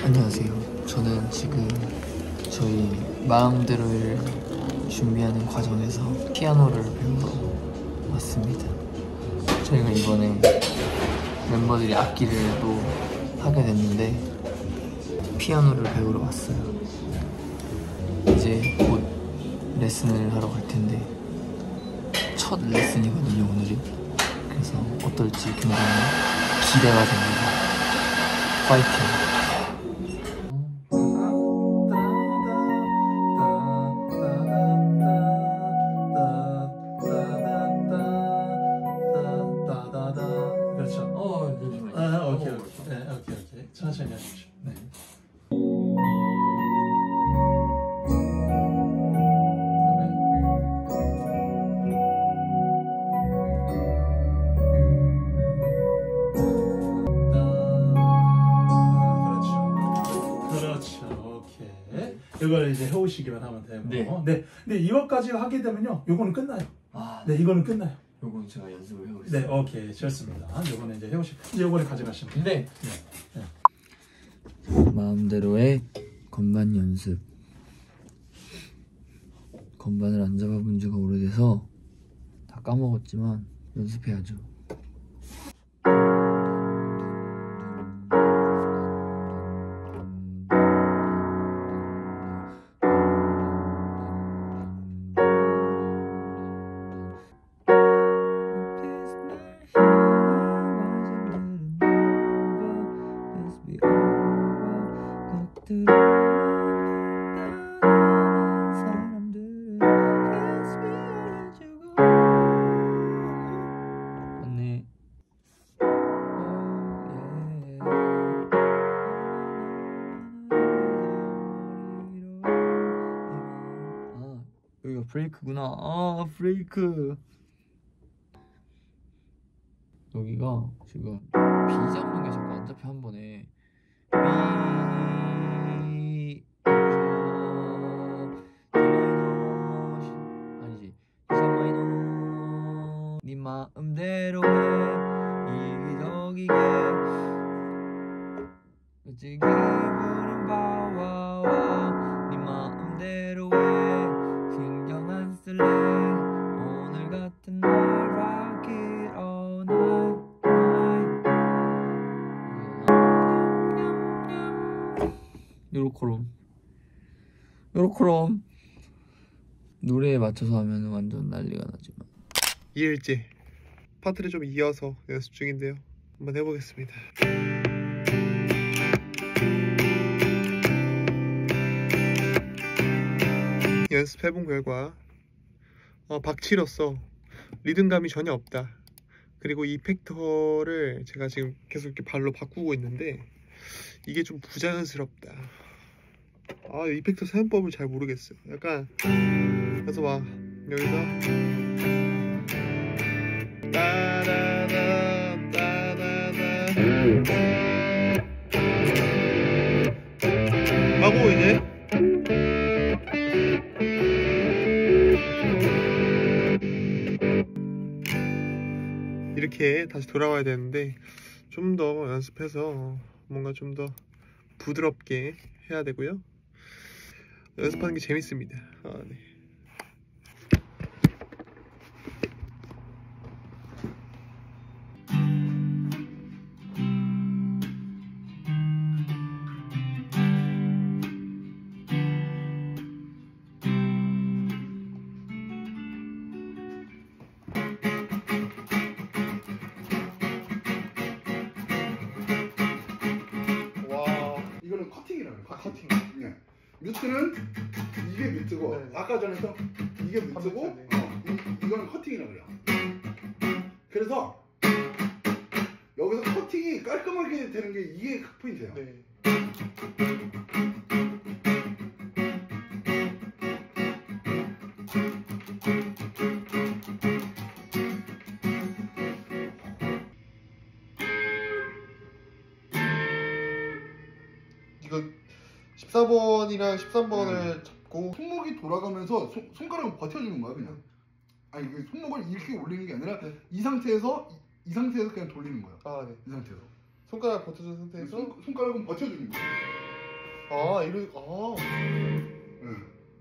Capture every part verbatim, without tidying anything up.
안녕하세요. 저는 지금 저희 마음대로를 준비하는 과정에서 피아노를 배우러 왔습니다. 저희가 이번에 멤버들이 악기를 또 하게 됐는데 피아노를 배우러 왔어요. 이제 곧 레슨을 하러 갈 텐데 첫 레슨이거든요, 오늘이. 그래서 어떨지 굉장히 기대가 됩니다. 파이팅! 그렇죠. 어, 아, 오케이, 오케이. 네, 오케이, 오케이. 천천히 하십시오. 네. 이걸 이제 해오시기만 하면 되고. 네. 네. 근데 이것까지 하게 되면요, 요거는 끝나요. 아, 네, 이거는 끝나요. 요건 제가 연습을 해보겠습니다. 네, 오케이, 좋습니다. 요거는 이제 해오시고, 이제 요거를 가져가시면 돼요. 네. 네. 네. 마음대로의 건반 연습. 건반을 안 잡아본 지가 오래돼서 다 까먹었지만 연습해야죠. 맞네. 아, 여기가 브레이크구나. 아, 브레이크. 여기가 지금 B 잡는 게 자꾸 안 잡혀 한 번에. B 아니지. D 마이너. 네 마음대로 해 이기적이게. 그치 기분은 바와와. 네 마음대로 해 신경 안 쓸래. 오늘 같은 날 rock it all night. 요렇게롬 요렇게롬 노래에 맞춰서 하면 완전 난리가 나지만 이일째 파트를 좀 이어서 연습 중인데요. 한번 해보겠습니다. 연습해본 결과 어, 박치로서 리듬감이 전혀 없다. 그리고 이 팩터를 제가 지금 계속 이렇게 발로 바꾸고 있는데 이게 좀 부자연스럽다. 아, 이펙터 사용법을 잘 모르겠어요. 약간 그래서 막 여기서 따다다 따다다 하고 이제 이렇게 다시 돌아와야 되는데 좀 더 연습해서 뭔가 좀 더 부드럽게 해야 되고요. 연습하는 게 재밌습니다. 아, 네. 이거는 커팅이라고 해요. 아, 커팅. 네. 뮤트는 이게 뮤트고, 네. 아까 전에서 이게 뮤트고, 네. 어, 이, 이거는 커팅이라고 해요. 그래서 여기서 커팅이 깔끔하게 되는 게 이게 포인트예요. 네. 이거 십사 번이랑 십삼 번을 음. 잡고 손목이 돌아가면서 손, 손가락을 버텨주는 거야 그냥. 아니 그 손목을 이렇게 올리는 게 아니라 네. 이 상태에서 이, 이 상태에서 그냥 돌리는 거야. 아, 네. 이 상태에서. 손가락 버텨준 상태에서 손, 손가락은 버텨주는 거야. 아 이런 아. 응.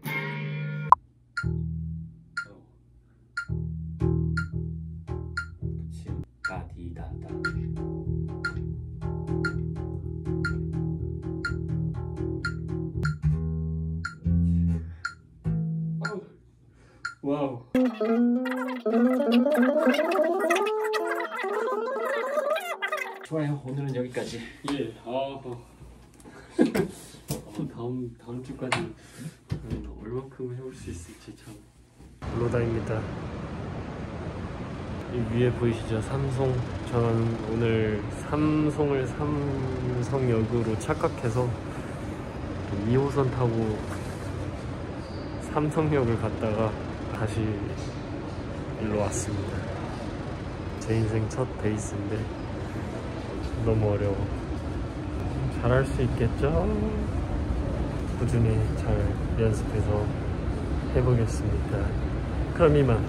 그치. 다디다다. 와우. 좋아요. 오늘은 여기까지. 예. 아. 어. 다음 다음 주까지 얼마큼 해올 수 있을지 참. 로다입니다. 이 위에 보이시죠? 삼성. 저는 오늘 삼성을 삼성역으로 착각해서 이 호선 타고 삼성역을 갔다가 다시 일로 왔습니다. 제 인생 첫 베이스인데 너무 어려워. 잘할 수 있겠죠? 꾸준히 잘 연습해서 해보겠습니다. 그럼 이만.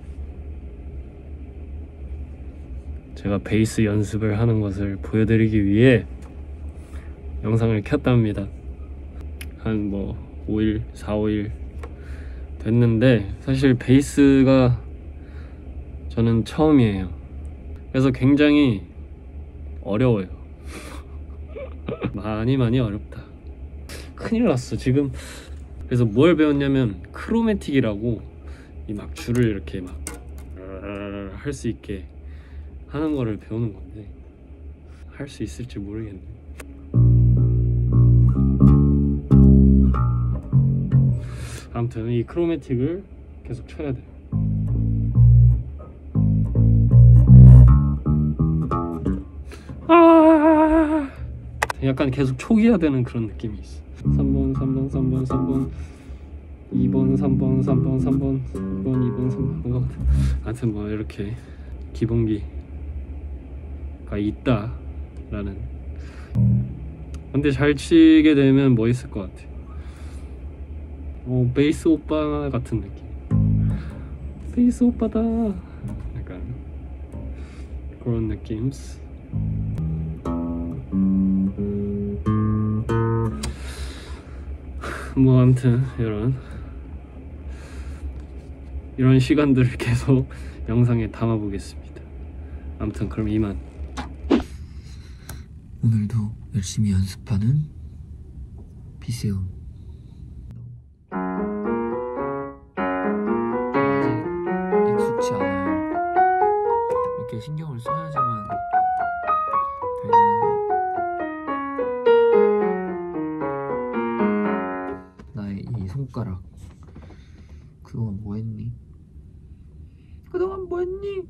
제가 베이스 연습을 하는 것을 보여드리기 위해 영상을 켰답니다. 한 뭐 오 일, 사, 오 일 됐는데 사실 베이스가 저는 처음이에요. 그래서 굉장히 어려워요. 많이 많이 어렵다. 큰일 났어 지금. 그래서 뭘 배웠냐면 크로매틱이라고 이 막 줄을 이렇게 막 할 수 있게 하는 거를 배우는 건데 할 수 있을지 모르겠네. 아무튼 이 크로매틱을 계속 쳐야 돼요. 아 약간 계속 촉이야 되는 그런 느낌이 있어. 삼 번, 삼 번, 삼 번, 삼 번, 이 번, 삼 번, 삼 번, 삼 번, 이 번, 이 번, 삼 번. 하여튼 뭐 이렇게 기본기가 있다라는. 근데 잘 치게 되면 멋있을 것 같아. 어, 베이스 오빠 같은 느낌. 베이스 오빠다. 약간 그런 느낌. 뭐 아무튼 이런 이런 시간들을 계속 영상에 담아 보겠습니다. 아무튼 그럼 이만. 오늘도 열심히 연습하는 비세움. 아직 익숙치 않아요. 이렇게 신경을 써야지만 되는. 나의 이 손가락. 그동안 뭐 했니? 그동안 뭐 했니?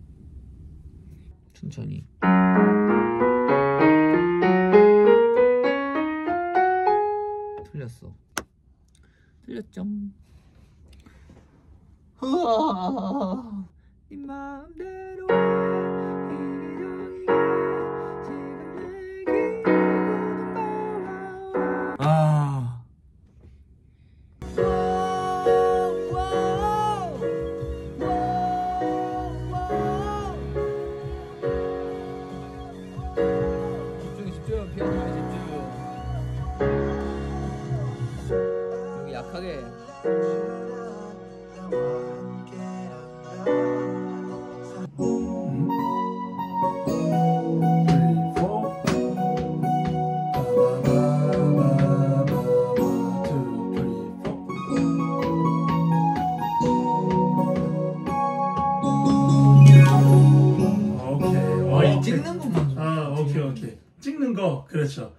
천천히. 틀렸어. 틀렸죠? 흐아, 네 마음대로 해. 이기적이게 지금 내게 아. 집중해, 집중. 피아노에 집중. 여기 약하게. 찍는 것만. 아, 오케이, 오케이. 찍는 거, 그렇죠.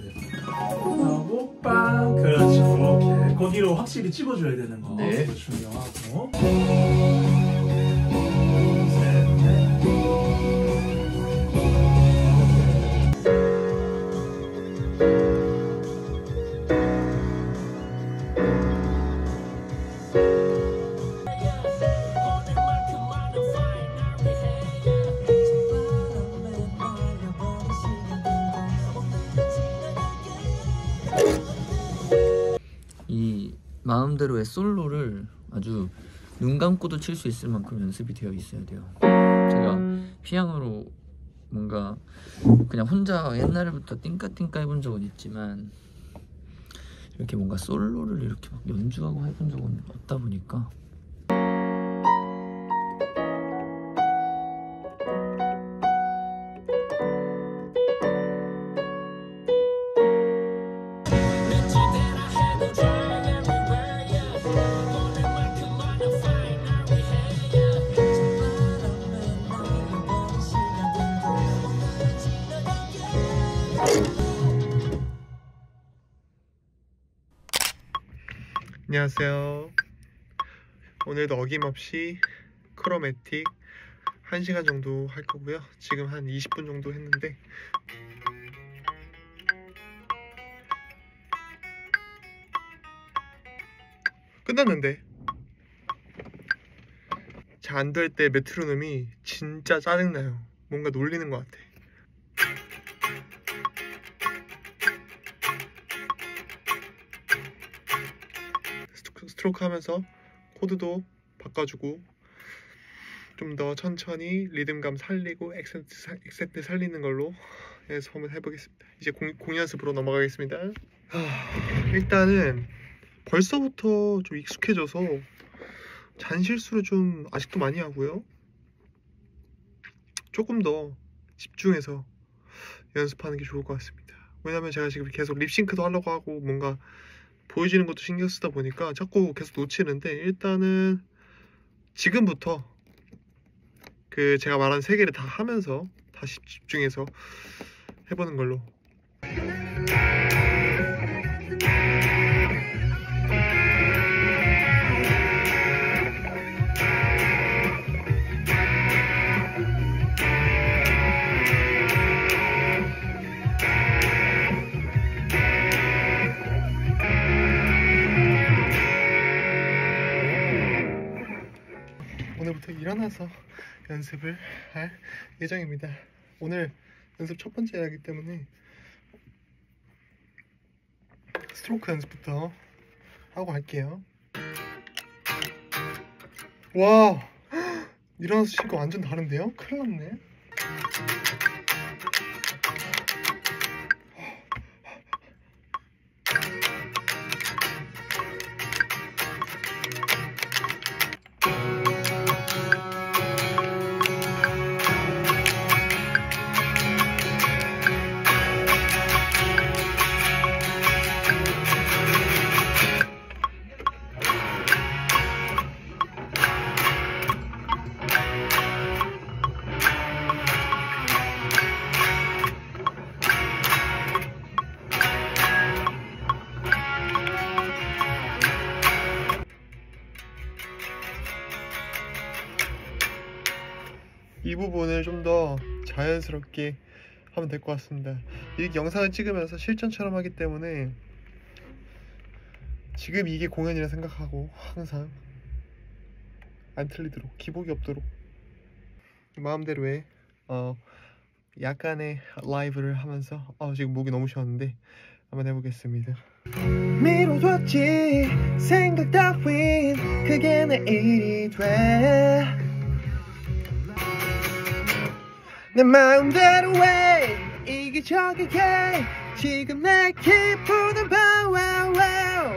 하고 빵, 그렇죠. 오케이. 거기로 확실히 찍어줘야 되는 거. 네. 그거 중요하고. 이 마음대로의 솔로를 아주 눈 감고도 칠 수 있을 만큼 연습이 되어 있어야 돼요. 제가 피아노로 뭔가 그냥 혼자 옛날부터 띵까띵까 해본 적은 있지만 이렇게 뭔가 솔로를 이렇게 막 연주하고 해본 적은 없다 보니까 안녕하세요. 오늘도 어김없이 크로매틱 한 시간 정도 할 거고요. 지금 한 이십 분 정도 했는데 끝났는데 잘 안 될 때 메트로놈이 진짜 짜증나요. 뭔가 놀리는 것 같아. 스트로크 하면서 코드도 바꿔주고 좀 더 천천히 리듬감 살리고 액센트, 사, 액센트 살리는 걸로 해서 한번 해보겠습니다. 이제 공, 공연 연습으로 넘어가겠습니다. 하, 일단은 벌써부터 좀 익숙해져서 잔실수를 좀 아직도 많이 하고요. 조금 더 집중해서 연습하는 게 좋을 것 같습니다. 왜냐면 제가 지금 계속 립싱크도 하려고 하고 뭔가 보여지는 것도 신경 쓰다 보니까 자꾸 계속 놓치는데, 일단은 지금부터 그 제가 말한 세 개를 다 하면서 다시 집중해서 해보는 걸로. 오늘부터 일어나서 연습을 할 예정입니다. 오늘 연습 첫 번째 날이기 때문에 스트로크 연습부터 하고 갈게요. 와, 일어나서 치니까 완전 다른데요? 큰일 났네. 이 부분을 좀 더 자연스럽게 하면 될 것 같습니다. 이렇게 영상을 찍으면서 실전처럼 하기 때문에 지금 이게 공연이라 생각하고 항상 안 틀리도록, 기복이 없도록 마음대로의 어, 약간의 라이브를 하면서 어, 지금 목이 너무 쉬었는데 한번 해보겠습니다. 미뤄뒀지 생각 따윈 그게 내 일이 돼. 내 마음대로 해 이기적이게 지금 내 기분은 바와와우.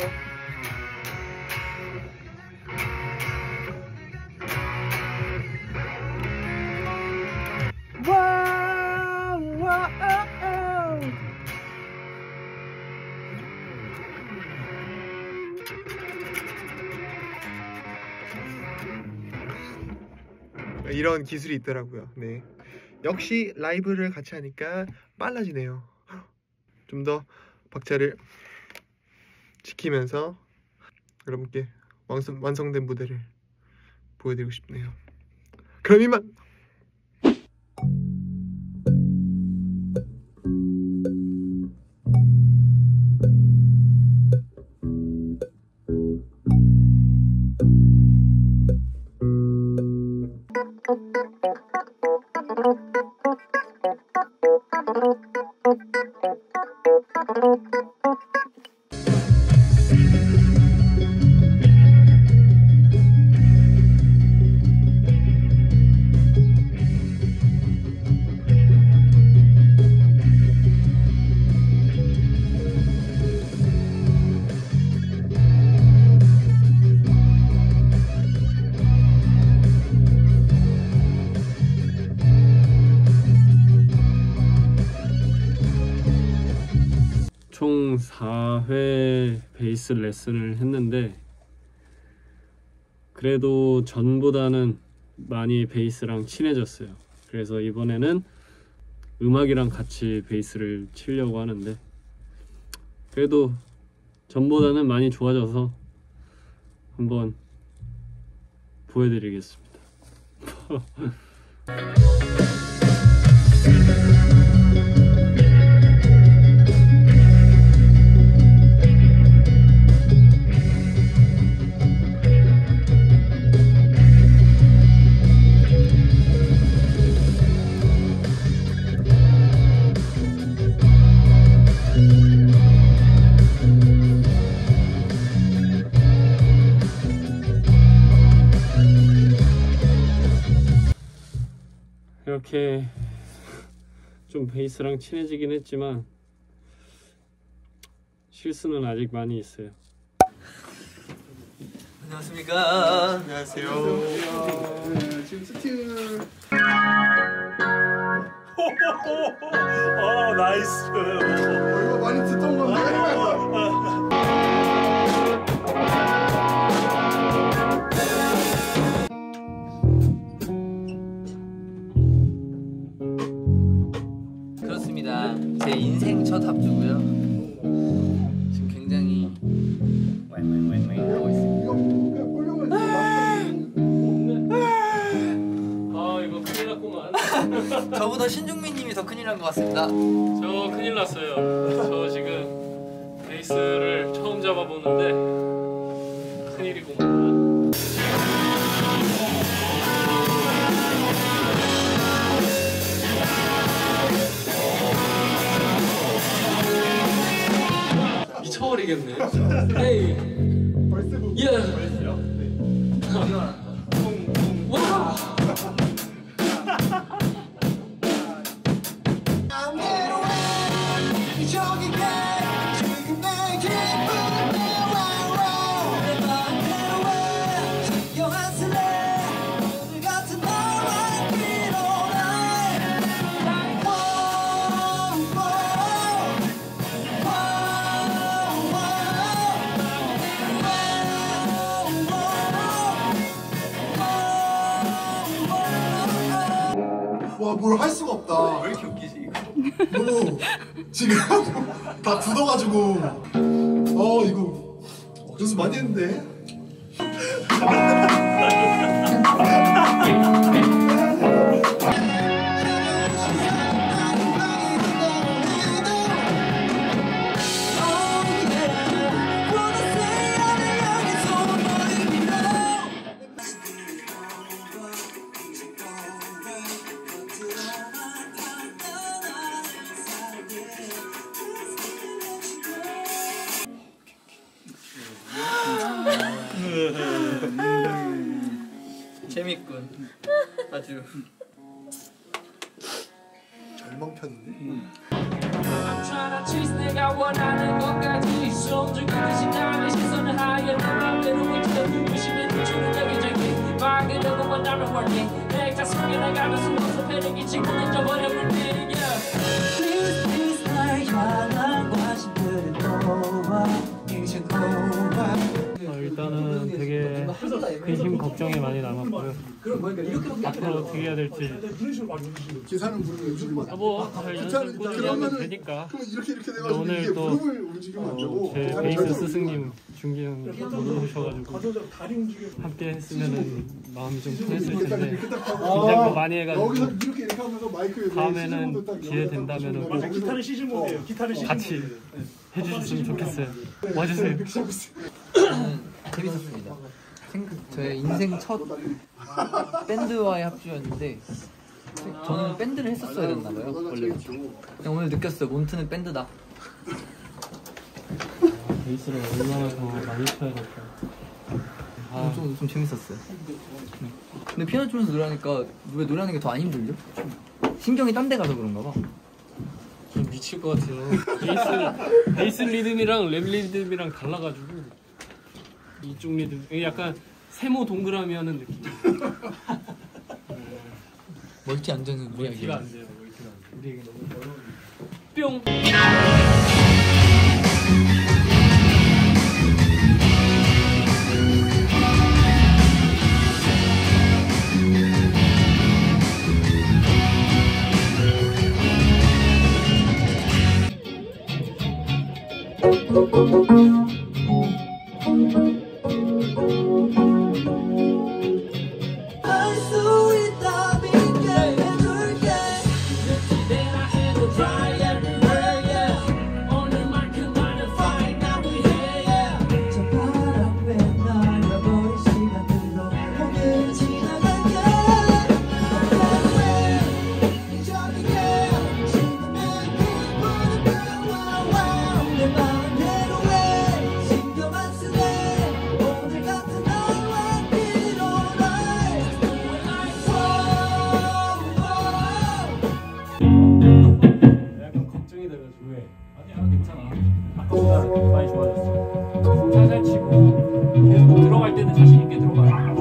이런 기술이 있더라고요. 네. 역시 라이브를 같이 하니까 빨라지네요. 좀 더 박자를 지키면서 여러분께 완성, 완성된 무대를 보여드리고 싶네요. 그럼 이만! 사 회 베이스 레슨을 했는데 그래도 전보다는 많이 베이스랑 친해졌어요. 그래서 이번에는 음악이랑 같이 베이스를 치려고 하는데 그래도 전보다는 많이 좋아져서 한번 보여드리겠습니다. 이렇게 좀 베이스랑 친해지긴 했지만 실수는 아직 많이 있어요. 안녕하십니까. 안녕하세요. 네, 지금 스팅을 어 나이스. 어, 이거 많이 듣던 건데. 그렇습니다. 제 인생 첫 합주고요. 지금 굉장히 하고 있습니다. 이거 그냥 볼륨을 아 이거 큰일 났구만. 저보다 신중민님이 더 큰일 난 것 같습니다. 저 큰일 났어요. 저 지금 베이스를 처음 잡아보는데 큰일이구만. 미쳐버리겠네. 에이. 예. 와. 와, 뭘 할 수가 없다. 왜 이렇게 웃기지 이거? 너무 지금 다 굳어가지고 어 이거 연습 많이 했는데. 재밌군. 아주 절망편인데. I'm trying to chase 내가 원하는 것까지 숨죽이듯이 나의 시선을 하여 내 맘대로 움직여 의심에 눈치는 여기저기 막으려고 원하는 원리 내가 숨겨나가는 숨어서 패력이 친구는 잊어버려볼 때 Please please 나의 향한 관심들을 놓아 이제 놓아 어, 일단은 되게 근심 걱정이 많이 남았고요. 앞으로 어떻게 해야 될지. 기사는 부르면 움직이면 안 돼. 뭐 잘 연습 꾸준히 하면 되니까. 그럼 이렇게 이렇게 돼가지고 오늘 이게 또 무릎을 움직이면 안 되고. 어, 제 베이스 스승님 준기 형이 못 오셔가지고 함께 했으면은 마음이 좀 편했을 텐데 긴장도 많이 해가지고 여기서 이렇게 이렇게 하면서 마이크에 다음에는 기회 된다면은 꼭 기타를 시즌 모드예요. 기타를 시즌. 같이 해주셨으면 좋겠어요. 와주세요. 재밌었습니다. 생, 저의 인생 첫 밴드와의 합주였는데 저는 밴드를 했었어야 됐나봐요 원래부터. 그냥 오늘 느꼈어요. 몬트는 밴드다. 베이스를 얼마나 더 많이 쳐야 될까. 아, 좀, 좀 재밌었어요. 네. 근데 피아노 치면서 노래하니까 왜 노래하는 게 더 안 힘들죠? 신경이 딴 데 가서 그런가 봐. 좀 미칠 것 같아요. 베이스, 베이스 리듬이랑 랩 리듬이랑 달라가지고 이쪽 리듬 약간 세모 동그라미 하는 느낌. 멀티 안 되는 멀티가 우리에게. 안 돼요. 멀티가 안 돼요. 우리에게 너무 어려운. 뿅. 약간 걱정이 돼가지고. 왜? 아니야, 괜찮아. 아까보다 많이 좋아졌어. 살살 치고 계속 들어갈 때는 자신 있게 들어가.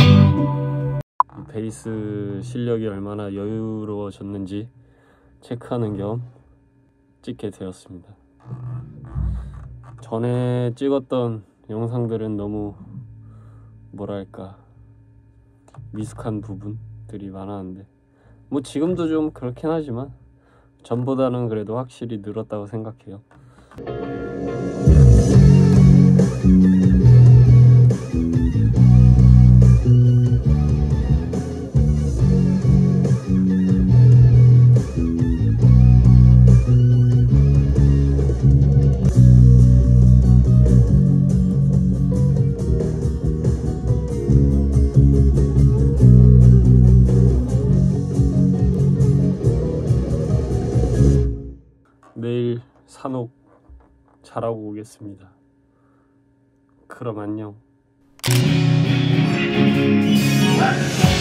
베이스 실력이 얼마나 여유로워졌는지 체크하는 겸 찍게 되었습니다. 전에 찍었던 영상들은 너무 뭐랄까 미숙한 부분들이 많았는데, 뭐 지금도 좀 그렇긴 하지만 전보다는 그래도 확실히 늘었다고 생각해요. 내일 산옥 잘하고 오겠습니다. 그럼 안녕.